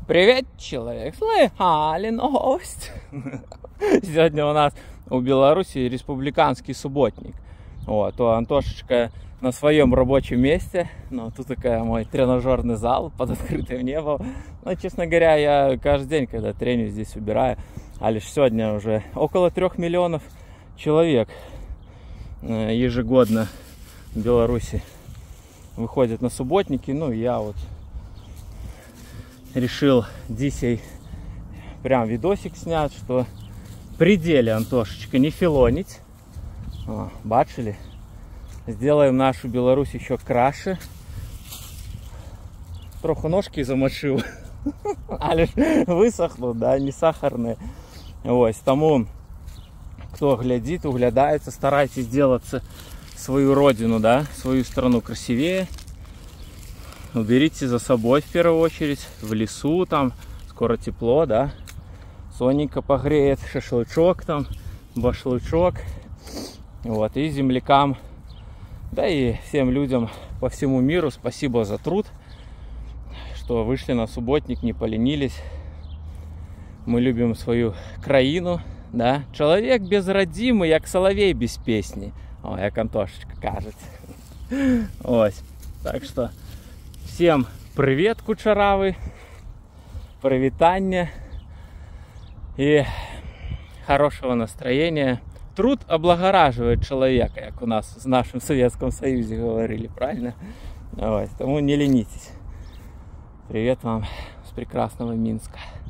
Привет, человек! Слыхали новость? Сегодня у нас у Беларуси республиканский субботник. Вот, то Антошечка на своем рабочем месте. Ну, тут такая мой тренажерный зал под открытым небом. Ну, честно говоря, я каждый день, когда треню, здесь убираю. А лишь сегодня уже около 3 миллионов человек ежегодно в Беларуси выходят на субботники. Ну, я вот решил здесь прям видосик снять, что при деле, Антошечка, не филонить. Бачили? Сделаем нашу Беларусь еще краше. Троху ножки замочил. Але высохнут, да, не сахарные. Ось, тому, кто глядит, углядається, старайтесь делаться свою родину, да, свою страну красивее. Уберите за собой в первую очередь, в лесу, там скоро тепло, да, сонненько погреет, шашлычок там, башлычок, вот, и землякам, да и всем людям по всему миру спасибо за труд, что вышли на субботник, не поленились. Мы любим свою краину, да, человек без родимый, як соловей без песни, о, як Антошечка кажется. Ось, так что всем привет, кучаравы, привитание и хорошего настроения. Труд облагораживает человека, как у нас в нашем Советском Союзе говорили, правильно? Давай, тому не ленитесь. Привет вам с прекрасного Минска.